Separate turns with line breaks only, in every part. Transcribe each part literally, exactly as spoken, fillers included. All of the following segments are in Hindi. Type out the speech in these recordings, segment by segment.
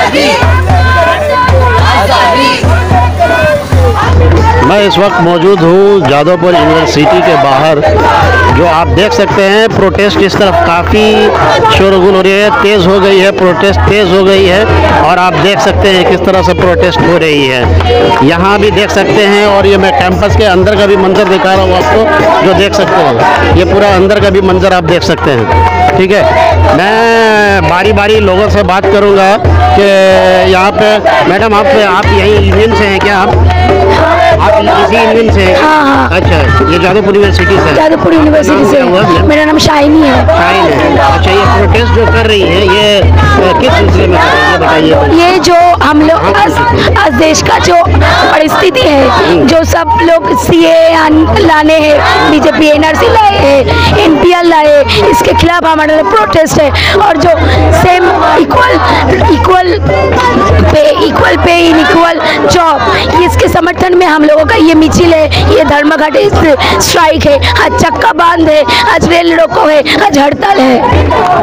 मैं इस वक्त मौजूद हूँ जादवपुर यूनिवर्सिटी के बाहर, जो आप देख सकते हैं प्रोटेस्ट इस तरफ काफ़ी शोरगुल हो रही है, तेज़ हो गई है, प्रोटेस्ट तेज़ हो गई है। और आप देख सकते हैं किस तरह से प्रोटेस्ट हो रही है, यहाँ भी देख सकते हैं। और ये मैं कैंपस के अंदर का भी मंजर दिखा रहा हूँ आपको, जो देख सकते हैं ये पूरा अंदर का भी मंजर आप देख सकते हैं। ठीक है, मैं बारी बारी लोगों से बात करूँगा कि यहाँ पे मैडम आप आप यहीं यूनियन से हैं क्या? आप आप इसी यूनियन से?
हाँ हाँ।
अच्छा, ये जादवपुर यूनिवर्सिटी से?
जादवपुर यूनिवर्सिटी से। मेरा नाम शाइनी है।
शाइन है। अच्छा, ये प्रोटेस्ट जो कर रही है ये किस सिलसिले में कर रही है बताइए?
ये जो हम लोग आज देश का जो परिस्थिति है, जो सब लोग सीए लाने हैं, बीजेपी एनआरसी लाए हैं, एनपीआर लाए, इसके खिलाफ हमारा प्रोटेस्ट है। और जो same equal equal pay equal pay in equal job, इसके समर्थन में हम लोगों का ये मिছিল है, ये धर्मघट स्ट्राइक है, आज चक्का बांध है, आज रेल रोको है, आज हड़ताल है।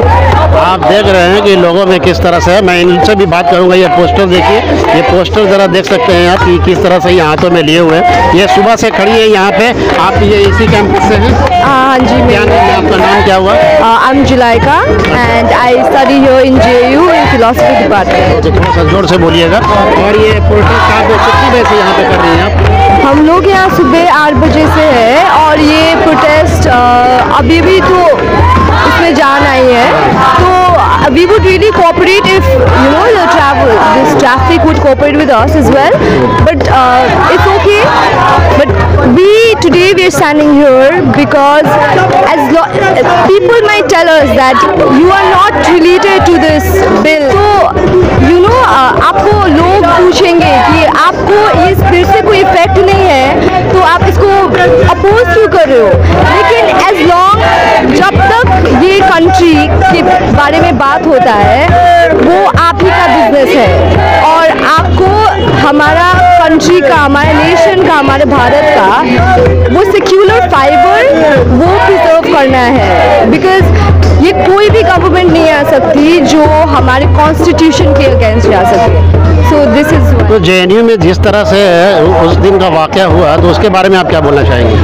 आप देख रहे हैं कि लोगों में किस तरह से है। मैं इनसे भी बात करूंगा। ये पोस्टर देखिए, ये पोस्टर जरा देख सकते हैं आप कि किस तरह से ये हाथों में लिए हुए हैं। ये सुबह से खड़ी है यहाँ पे। आप ये इसी कैंपस से हैं?
हाँ जी।
क्या नाम है आपका? नाम क्या हुआ?
I am Zulaikha and I study here in JU in philosophy department.
थोड़ा सा जोर से बोलिएगा। और ये प्रोटेस्ट आप कितनी बजे से यहाँ पे कर रही हैं आप?
हम लोग यहाँ सुबह आठ बजे से है और ये प्रोटेस्ट अभी भी तो इसमें जान आई है, तो we would really cooperate if you know the travel this traffic would cooperate with us as well, but uh, it's okay. But we today we are standing here because as lo- people might tell us that you are not related to this bill, so you know uh, आपको लोग पूछेंगे कि आपको इस बिल से कोई इफेक्ट नहीं है तो आप इसको अपोज क्यों कर रहे हो। लेकिन एज लॉन्ग जब तक ये कंट्री के बारे में बात होता है वो आप ही का बिजनेस है, और आपको हमारा कंट्री का, हमारे नेशन का, हमारे भारत का वो सेक्युलर फाइबर वो प्रिजर्व करना है। बिकॉज ये कोई भी गवर्नमेंट नहीं आ सकती जो हमारे कॉन्स्टिट्यूशन के अगेंस्ट जा सके। सो दिस इज
तो जेएनयू में जिस तरह से उस दिन का वाकया हुआ, तो उसके बारे में आप क्या बोलना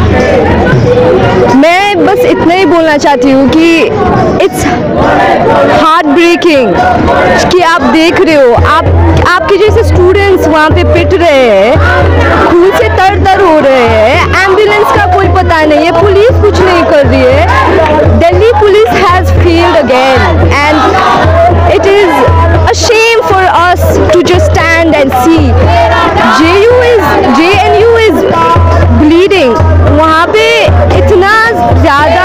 चाहेंगे?
मैं बस इतना ही बोलना चाहती हूँ कि इट्स हार्ट ब्रेकिंग कि आप देख रहे हो, आप आपके जैसे स्टूडेंट्स वहाँ पे पिट रहे हैं, खून से तर तर हो रहे हैं, एम्बुलेंस का कोई पता नहीं है, पुलिस कुछ नहीं कर रही है। Delhi police has failed again and it is a shame for us to just stand and see. J U is J N U is bleeding. वहाँ पे इतना ज़्यादा,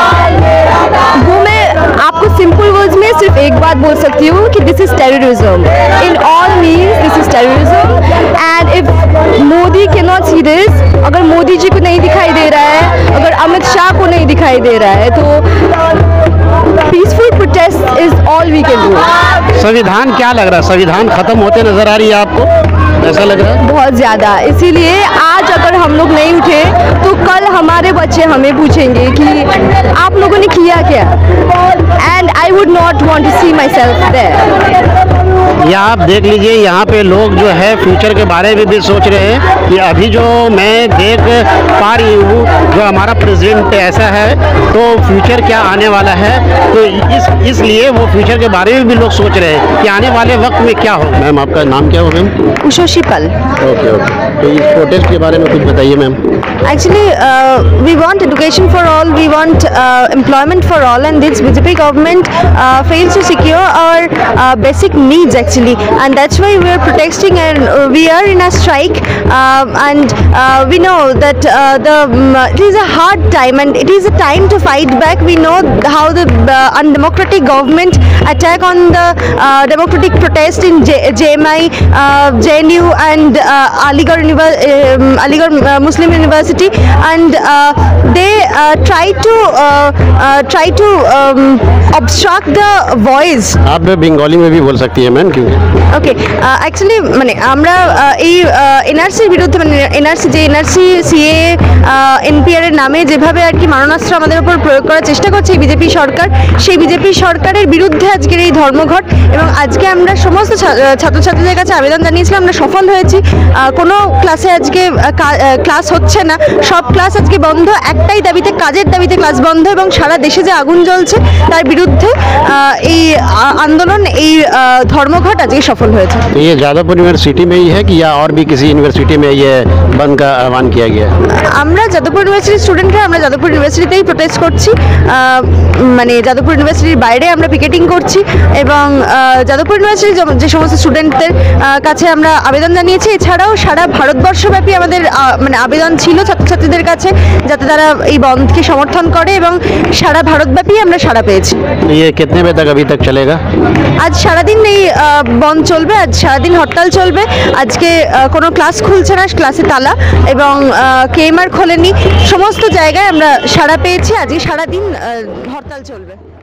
वो मैं आपको सिंपल वर्ड्स में सिर्फ एक बात बोल सकती हूँ कि this is terrorism in all means, this is terrorism. And if Modi can not see this, अगर मोदी जी को नहीं दिखाई दे रहा है, अगर अमित शाह को नहीं दिखाई दे रहा है, तो peaceful protest is all we can do.
संविधान क्या लग रहा है, संविधान खत्म होते नजर आ रही है आपको, ऐसा लग रहा है?
बहुत ज़्यादा। इसीलिए आज अगर हम लोग नहीं उठे तो कल हमारे बच्चे हमें पूछेंगे कि आप लोगों ने किया क्या, and I would not want to see myself there.
या आप देख लीजिए, यहाँ पे लोग जो है फ्यूचर के बारे में भी सोच रहे हैं कि अभी जो मैं देख पा रही हूँ, जो हमारा प्रेसिडेंट ऐसा है, तो फ्यूचर क्या आने वाला है, तो इस इसलिए वो फ्यूचर के बारे में भी लोग सोच रहे हैं कि आने वाले वक्त में क्या हो। मैम आपका नाम क्या हो? मैम
उषोशी पल।
ओके ओके, तो इस प्रोटेस्ट के बारे में कुछ बताइए ma'am.
Actually, uh, we want education for all, we want uh, employment for all, and this B J P government uh, fails to secure our uh, basic needs actually, and that's why we are protesting, and uh, we are in a strike, um, and uh, we know that uh, the um, it is a hard time, and it is a time to fight back. We know how the uh, undemocratic government attack on the uh, democratic protest in J- JMI, uh, J N U, and uh, Aligarh Univer- um, Aligarh uh, Muslim University, and uh, they uh, try to uh, uh, try to um, obstruct the voice.
आप बंगाली में भी बोल सकती है मैम, क्योंकि
ওকে অ্যাকচুয়ালি মানে আমরা আহ, এই এনআরসির বিরুদ্ধে মানে এনআরসি যে এনআরসি সিএ এনপিআর এর নামে যেভাবে আর কি মারণাস্ত্র আমাদের উপর প্রয়োগ করার চেষ্টা করছে এই বিজেপি সরকার, সেই বিজেপি সরকারের বিরুদ্ধে আজকের এই ধর্মঘট। এবং আজকে আমরা সমস্ত ছা- আহ, ছাত্রছাত্রীদের কাছে আবেদন জানিয়েছিলাম, আমরা সফল হয়েছি। আহ, কোনো ক্লাসে আজকে আহ, কা- আহ, ক্লাস হচ্ছে না, সব ক্লাস আজকে বন্ধ, একটাই দাবিতে, কাজের দাবিতে ক্লাস বন্ধ, এবং সারা দেশে যে আগুন জ্বলছে তার বিরুদ্ধে আহ, এই আ- আন্দোলন, এই আহ, ধর্মঘট আজকে সফল হয়েছে।
तो ये जादवपुर यूनिवर्सिटी में ही है कि या और भी किसी यूनिवर्सिटी में ये बंद का आह्वान किया गया है?
আমরা যাদবপুর ইউনিভার্সিটির স্টুডেন্টরা আমরা যাদবপুর ইউনিভার্সিটিতেই প্রোটেস্ট করছি, আহ, মানে যাদবপুর ইউনিভার্সিটির বাইরে আমরা পিকেটিং করছি, এবং আহ, যাদবপুর ইউনিভার্সিটির যে- যে সমস্ত স্টুডেন্টদের আহ, কাছে আমরা আবেদন জানিয়েছি। এছাড়াও সারা ভারতবর্ষব্যাপী আমাদের আহ, মানে আবেদন ছিল ছাত্রছাত্রীদের কাছে, যাতে তারা এই বন্ধকে সমর্থন করে, এবং সারা ভারতব্যাপী আমরা সাড়া পেয়েছি।
ये कितने बजे तक अभी तक चलेगा?
আজ সারাদিন এই আহ, বন্ধ চলবে, আজ সারাদিন হরতাল চলবে। আজকে আহ, কোনো ক্লাস খুলছে না, ক্লাসে তালা, এবং কেএমআর খোলেনি। সমস্ত জায়গায় আমরা সাড়া পেয়েছি, আজকে সারাদিন আহ, হরতাল চলবে।